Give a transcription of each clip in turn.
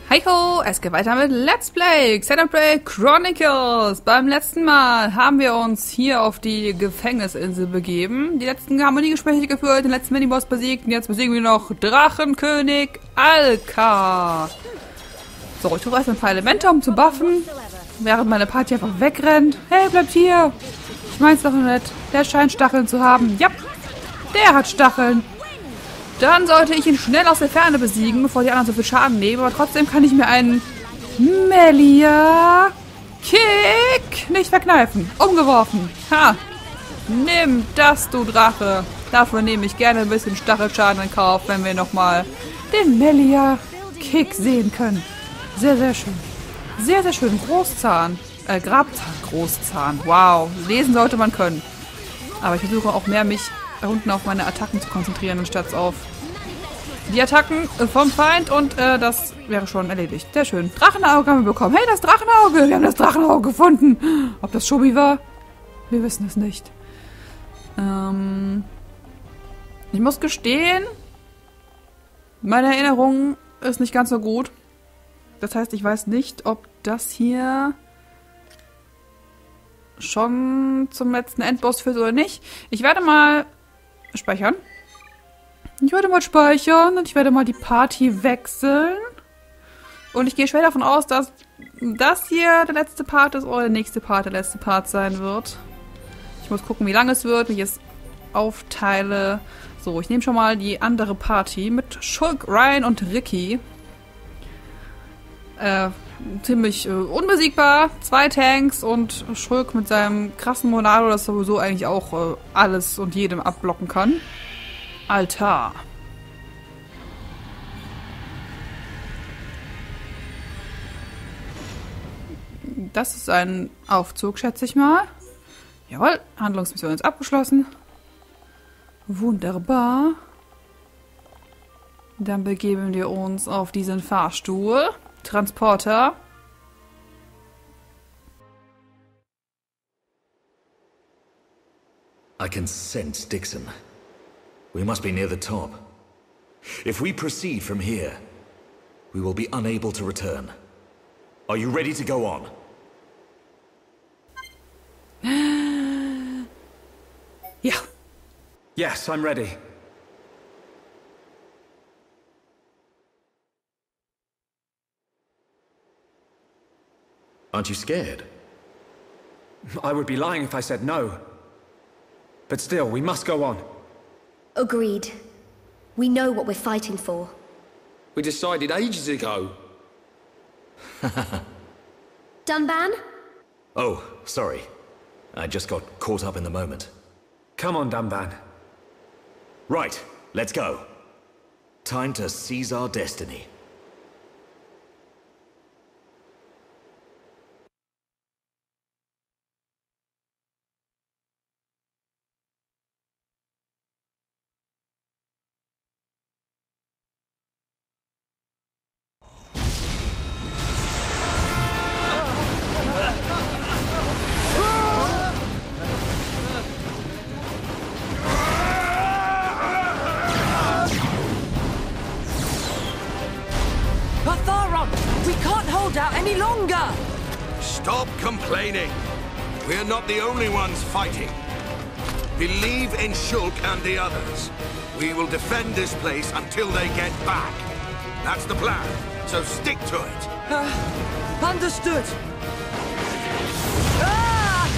Hi ho, es geht weiter mit Let's Play Xenoblade Chronicles. Beim letzten Mal haben wir uns hier auf die Gefängnisinsel begeben. Die letzten Harmoniegespräche geführt, den letzten Miniboss besiegt und jetzt besiegen wir noch Drachenkönig Alka. So, ich tue erst ein paar Elemente, um zu buffen, während meine Party einfach wegrennt. Hey, bleibt hier! Ich mein's doch nicht. Der scheint Stacheln zu haben. Ja, der hat Stacheln. Dann sollte ich ihn schnell aus der Ferne besiegen, bevor die anderen so viel Schaden nehmen. Aber trotzdem kann ich mir einen Melia Kick nicht verkneifen. Umgeworfen. Ha! Nimm das, du Drache. Dafür nehme ich gerne ein bisschen Stachelschaden in Kauf, wenn wir nochmal den Melia Kick sehen können. Sehr, sehr schön. Sehr, sehr schön. Großzahn. Grabzahn. Großzahn. Wow. Lesen sollte man können. Aber ich versuche auch mehr, mich da unten auf meine Attacken zu konzentrieren, anstatt auf die Attacken vom Feind. Und das wäre schon erledigt. Sehr schön. Drachenauge haben wir bekommen. Hey, das Drachenauge. Wir haben das Drachenauge gefunden. Ob das Shobi war? Wir wissen es nicht. Ich muss gestehen, meine Erinnerung ist nicht ganz so gut. Das heißt, ich weiß nicht, ob das hier schon zum letzten Endboss führt oder nicht. Ich werde mal speichern. Ich werde mal speichern und ich werde mal die Party wechseln. Und ich gehe schwer davon aus, dass das hier der letzte Part ist oder der nächste Part der letzte Part sein wird. Ich muss gucken, wie lang es wird, wie ich es aufteile. So, ich nehme schon mal die andere Party mit Shulk, Ryan und Ricky. Ziemlich unbesiegbar. 2 Tanks und Shulk mit seinem krassen Monado, das sowieso eigentlich auch alles und jedem abblocken kann. Altar. Das ist ein Aufzug, schätze ich mal. Jawohl, Handlungsmission ist abgeschlossen. Wunderbar. Dann begeben wir uns auf diesen Fahrstuhl. Transporter. I can sense Dixon. We must be near the top. If we proceed from here, we will be unable to return. Are you ready to go on? Ja. Yes, I'm ready. Aren't you scared? I would be lying if I said no. But still, we must go on. Agreed. We know what we're fighting for. We decided ages ago. Dunban? Oh, sorry. I just got caught up in the moment. Come on, Dunban. Right, let's go. Time to seize our destiny. Out any longer! Stop complaining. We're not the only ones fighting. Believe in Shulk and the others. We will defend this place until they get back. That's the plan, so stick to it. Understood. Ah!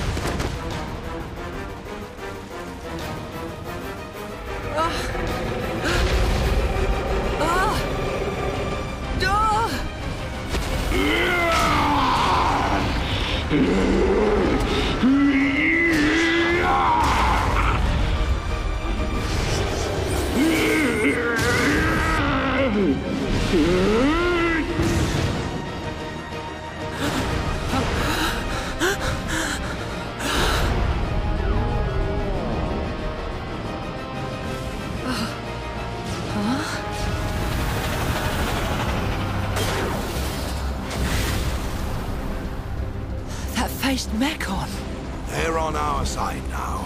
Faced Mechon. They're on our side now.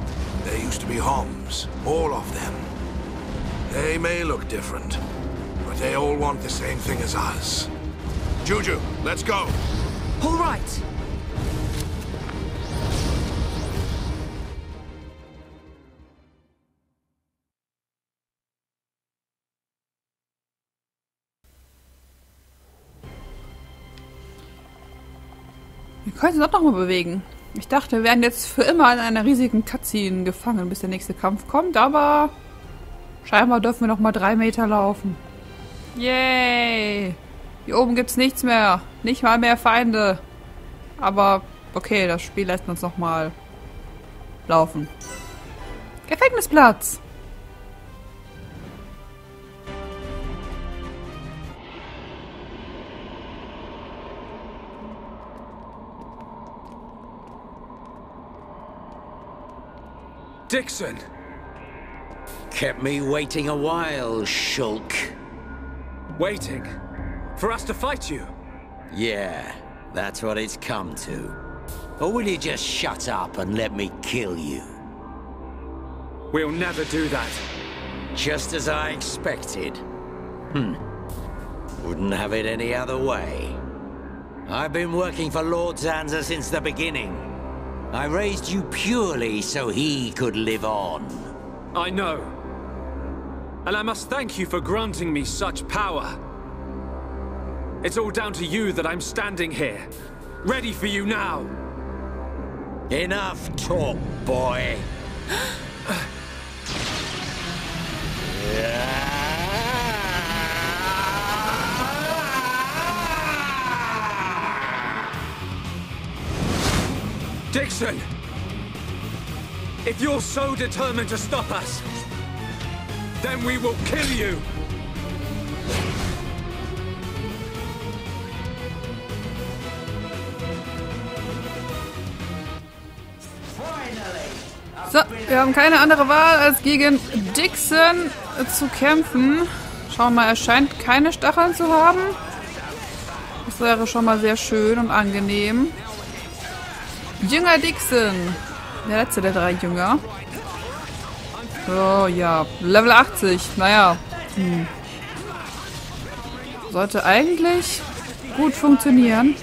There used to be Homs, all of them. They may look different, but they all want the same thing as us. Juju, let's go. All right. Wir können uns auch noch mal bewegen. Ich dachte, wir wären jetzt für immer in einer riesigen Cutscene gefangen, bis der nächste Kampf kommt, aber scheinbar dürfen wir noch mal 3 Meter laufen. Yay! Hier oben gibt's nichts mehr. Nicht mal mehr Feinde. Aber okay, das Spiel lässt uns noch mal laufen. Gefängnisplatz! Dixon! Kept me waiting a while, Shulk. Waiting? For us to fight you? Yeah, that's what it's come to. Or will you just shut up and let me kill you? We'll never do that. Just as I expected. Wouldn't have it any other way. I've been working for Lord Zanza since the beginning. I raised you purely so he could live on. I know. And I must thank you for granting me such power. It's all down to you that I'm standing here, ready for you now. Enough talk, boy. Dixon! If you're so determined to stop us, then we will kill you! So, wir haben keine andere Wahl, als gegen Dixon zu kämpfen. Schauen wir mal, er scheint keine Stacheln zu haben. Das wäre schon mal sehr schön und angenehm. Jünger Dixon. Der letzte der 3 Jünger. Oh ja, Level 80. Naja. Sollte eigentlich gut funktionieren.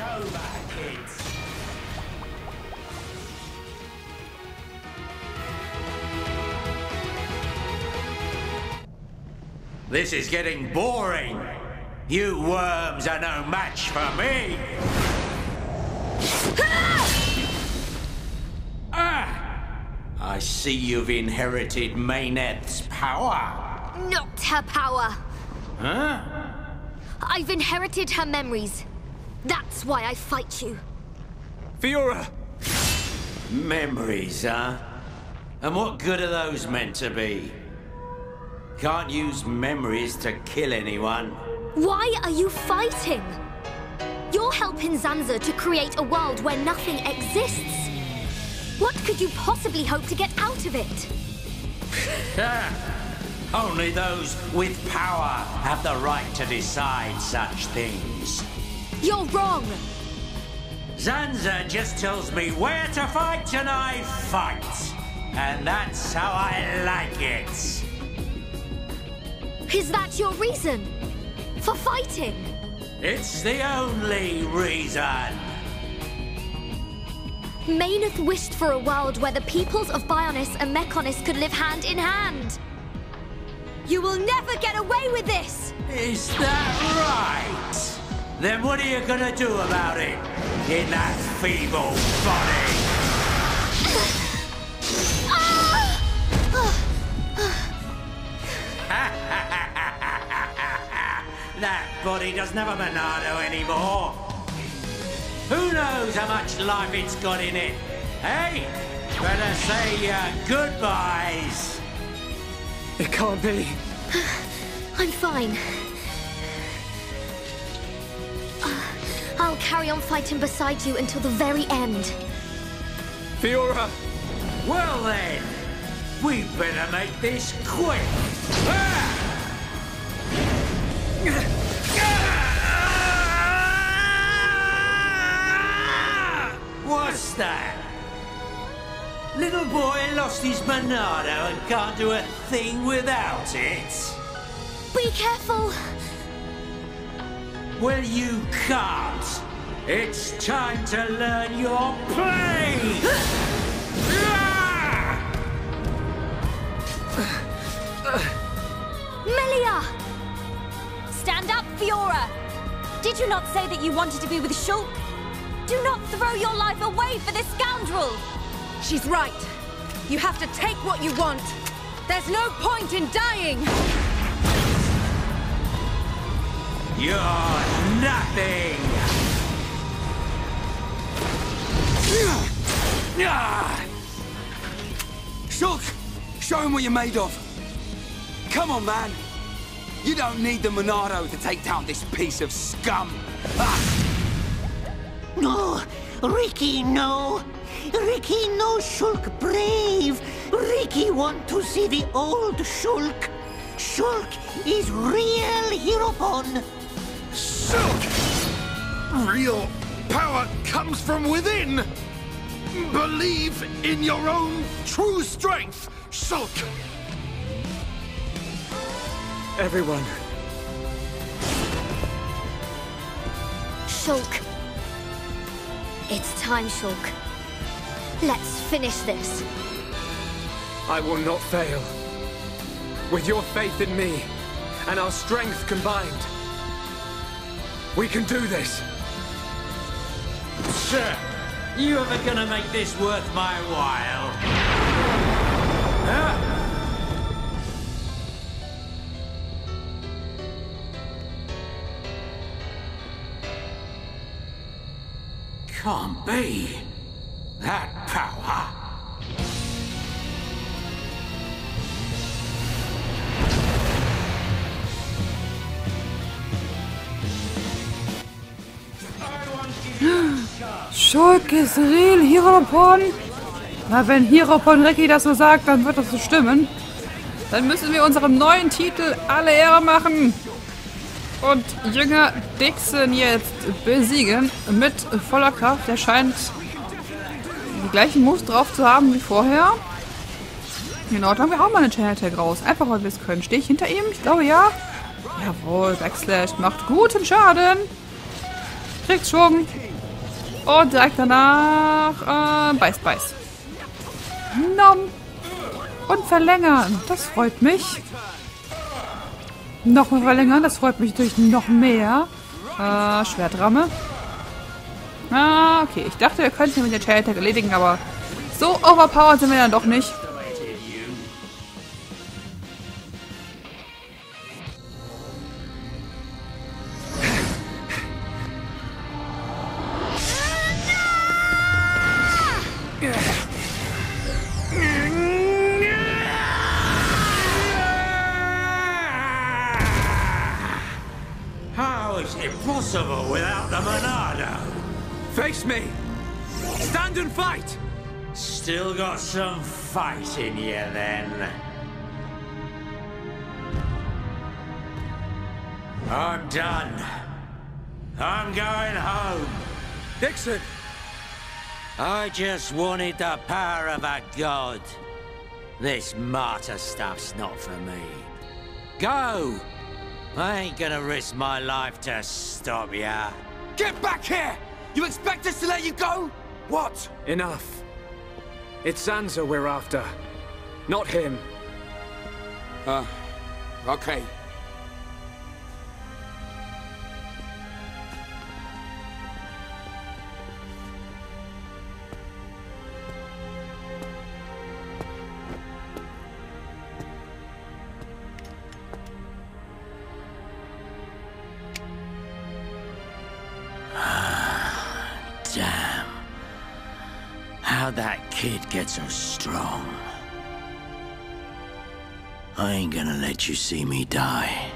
This is getting boring. You worms are no match for me. I see you've inherited Mayneth's power. Not her power. Huh? I've inherited her memories. That's why I fight you. Fiora! Memories, huh? And what good are those meant to be? Can't use memories to kill anyone. Why are you fighting? You're helping Zanza to create a world where nothing exists. What could you possibly hope to get out of it? Only those with power have the right to decide such things. You're wrong. Zanza just tells me where to fight and I fight. And that's how I like it. Is that your reason for fighting? It's the only reason. Mayneth wished for a world where the peoples of Bionis and Mechonis could live hand in hand. You will never get away with this! Is that right? Then what are you gonna do about it in that feeble body? That body doesn't have a Monado anymore. Who knows how much life it's got in it? Hey, better say your goodbyes. It can't be. I'm fine. I'll carry on fighting beside you until the very end. Fiora! Well then, we better make this quick. Ah! What's that? Little boy lost his Monado and can't do a thing without it. Be careful. Well, you can't. It's time to learn your place! Melia! Stand up, Fiora! Did you not say that you wanted to be with Shulk? Do not throw your life away for this scoundrel! She's right. You have to take what you want. There's no point in dying! You're nothing! Shulk! Show him what you're made of! Come on, man! You don't need the Monado to take down this piece of scum! No! Ricky, no! Ricky, no Shulk brave! Ricky want to see the old Shulk! Shulk is real Heropon! Shulk! Real power comes from within! Believe in your own true strength, Shulk! Everyone. Shulk. It's time, Shulk. Let's finish this. I will not fail. With your faith in me, and our strength combined, we can do this. Sir, you ever gonna make this worth my while? Huh? Can't be. That power. Shulk ist real Heropon. Na, wenn Heropon Ricky das so sagt, dann wird das so stimmen. Dann müssen wir unserem neuen Titel alle Ehre machen. Und Jünger Dixon jetzt besiegen mit voller Kraft. Er scheint die gleichen Moves drauf zu haben wie vorher. Genau, da haben wir auch mal eine Chain Attack raus. Einfach weil wir es können. Stehe ich hinter ihm? Ich glaube ja. Jawohl, Backslash macht guten Schaden. Kriegt Schwung. Und direkt danach Beiß. Nom. Und verlängern. Das freut mich. Nochmal verlängern. Das freut mich natürlich noch mehr. Schwertramme. Okay. Ich dachte, wir könnten ihn mit der Chain Attack erledigen, aber so overpowered sind wir dann doch nicht. How is it possible without the Monado? Face me! Stand and fight! Still got some fight in you, then. I'm done. I'm going home. Dixon! I just wanted the power of a god. This martyr stuff's not for me. Go! I ain't gonna risk my life to stop ya. Get back here! You expect us to let you go? What? Enough. It's Zanza we're after, not him. Okay. Damn. How'd that kid get so strong? I ain't gonna let you see me die.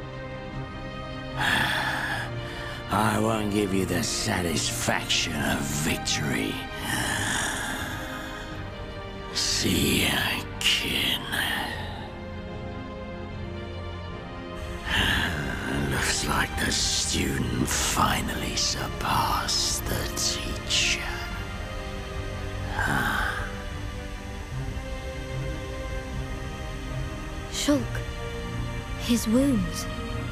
I won't give you the satisfaction of victory. See ya, kid. Looks like the student finally surpassed the teacher. Shulk. his wounds.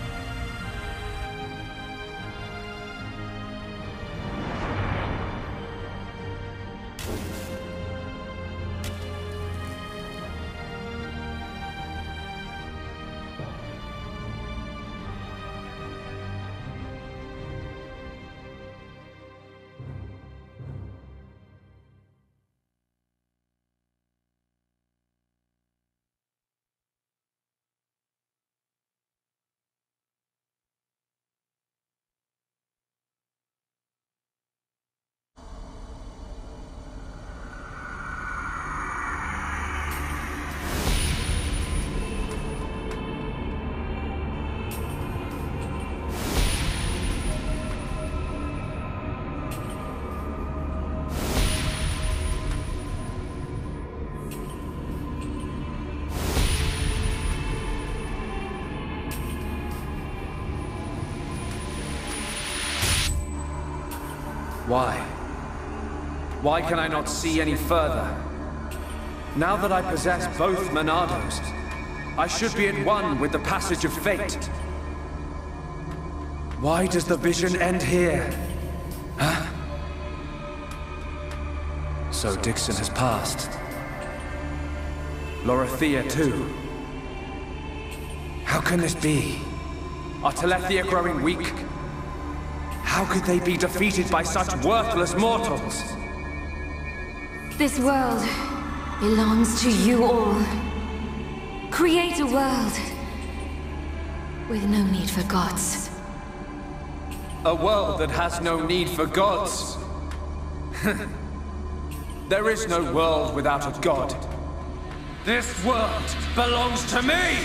Why? Why can I not see any further? Now that I possess both Monados, I should be at one with the passage of fate. Why does the vision end here? Huh? So Dixon has passed. Lorithia too. How can this be? Are Telethia growing weak? How could they be defeated by such worthless mortals? This world belongs to you all. Create a world with no need for gods. A world that has no need for gods. There is no world without a god. This world belongs to me!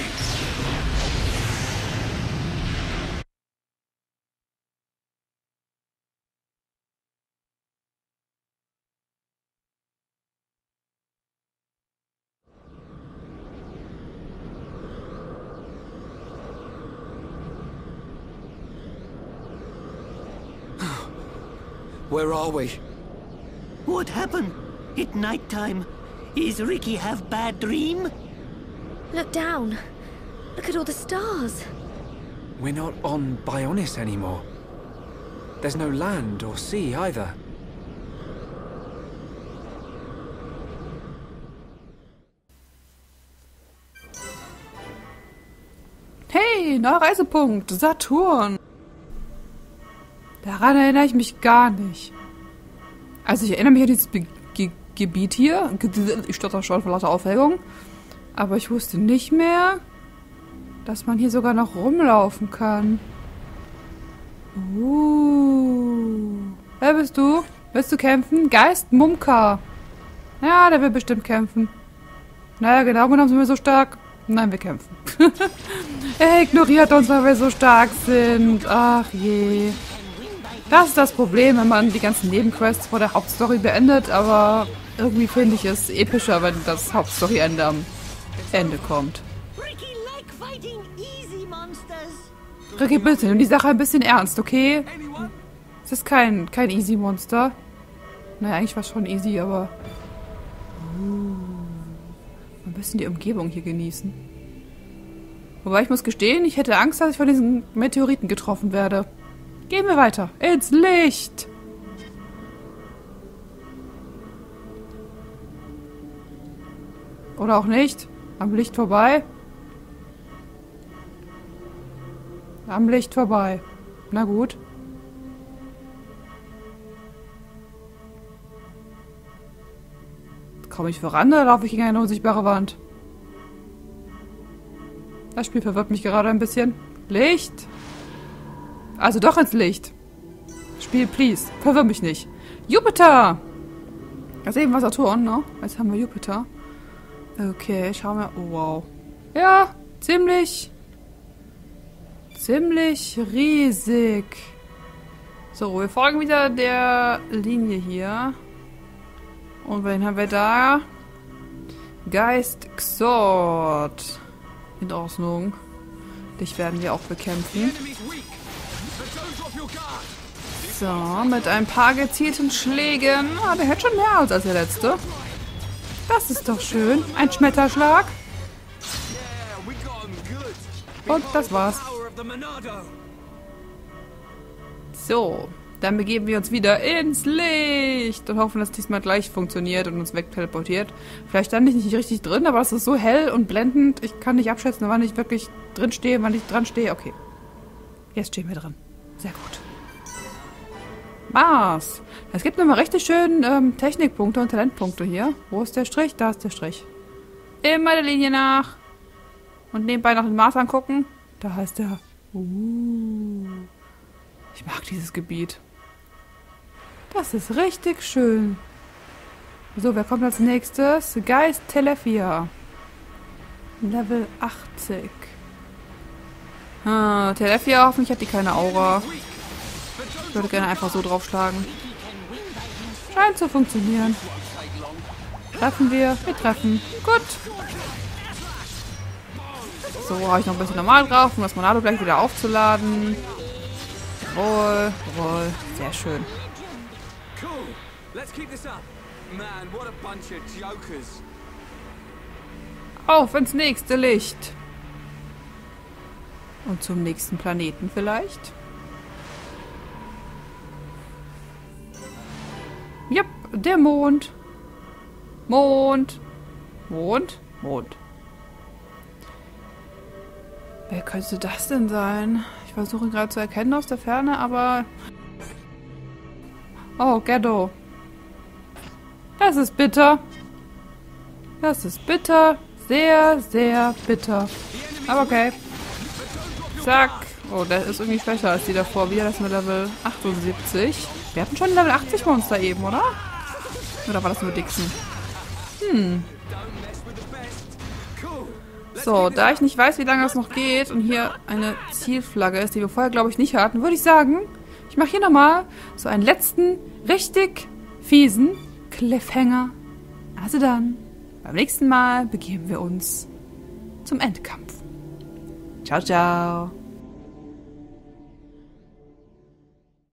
Where are we? What happened? At night time? Is Ricky have bad dream? Look down. Look at all the stars. We're not on Bionis anymore. There's no land or sea either. Hey, neuer Reisepunkt, Saturn. Daran erinnere ich mich gar nicht. Also ich erinnere mich an dieses Gebiet hier. Ich stotter schon vor lauter Aufregung. Aber ich wusste nicht mehr, dass man hier sogar noch rumlaufen kann. Wer bist du? Willst du kämpfen? Geist Mumka. Ja, der will bestimmt kämpfen. Naja, genau genommen sind wir so stark. Nein, wir kämpfen. Er ignoriert uns, weil wir so stark sind. Ach je. Das ist das Problem, wenn man die ganzen Nebenquests vor der Hauptstory beendet, aber irgendwie finde ich es epischer, wenn das Hauptstory-Ende am Ende kommt. Ricky, bitte, nimm die Sache ein bisschen ernst, okay? Es ist kein Easy-Monster. Naja, eigentlich war es schon easy, aber... ein bisschen die Umgebung hier genießen. Wobei ich muss gestehen, ich hätte Angst, dass ich von diesen Meteoriten getroffen werde. Gehen wir weiter. Ins Licht! Oder auch nicht. Am Licht vorbei. Am Licht vorbei. Na gut. Komme ich voran oder laufe ich gegen eine unsichtbare Wand? Das Spiel verwirrt mich gerade ein bisschen. Licht! Also doch ins Licht. Spiel, please. Verwirr mich nicht. Jupiter! Das eben war Saturn, ne? Jetzt haben wir Jupiter. Okay, schauen wir. Oh, wow. Ja, ziemlich riesig. So, wir folgen wieder der Linie hier. Und wen haben wir da? Geist Xord. In Ordnung. Dich werden wir auch bekämpfen. So, mit ein paar gezielten Schlägen. Ah, der hat schon mehr als der letzte. Das ist doch schön. Ein Schmetterschlag. Und das war's. So, dann begeben wir uns wieder ins Licht und hoffen, dass diesmal gleich funktioniert und uns wegteleportiert. Vielleicht stand ich nicht richtig drin, aber es ist so hell und blendend. Ich kann nicht abschätzen, wann ich wirklich drin stehe, wann ich dran stehe. Okay, jetzt stehen wir drin. Sehr gut. Mars. Es gibt nochmal richtig schön Technikpunkte und Talentpunkte hier. Wo ist der Strich? Da ist der Strich. Immer der Linie nach. Und nebenbei noch den Mars angucken. Da heißt er. Ich mag dieses Gebiet. Das ist richtig schön. So, wer kommt als nächstes? Geist Telefia. Level 80. Telefia, hoffentlich hat die keine Aura. Ich würde gerne einfach so draufschlagen. Scheint zu funktionieren. Treffen wir? Wir treffen. Gut. So, habe ich noch ein bisschen normal drauf, um das Monado gleich wieder aufzuladen. Jawohl, jawohl. Sehr schön. Auf ins nächste Licht. Und zum nächsten Planeten vielleicht. Jupp, der Mond. Mond. Mond. Mond. Wer könnte das denn sein? Ich versuche gerade zu erkennen aus der Ferne, aber... Oh, Ghetto. Das ist bitter. Das ist bitter. Sehr, sehr bitter. Aber okay. Zack. Oh, der ist irgendwie schwächer als die davor. Wieder das mit Level 78. Wir hatten schon ein Level 80 Monster eben, oder? Oder war das nur Dixon? So, da ich nicht weiß, wie lange das noch geht und hier eine Zielflagge ist, die wir vorher, glaube ich, nicht hatten, würde ich sagen, ich mache hier nochmal so einen letzten, richtig fiesen Cliffhanger. Also dann, beim nächsten Mal begeben wir uns zum Endkampf. Ciao, ciao.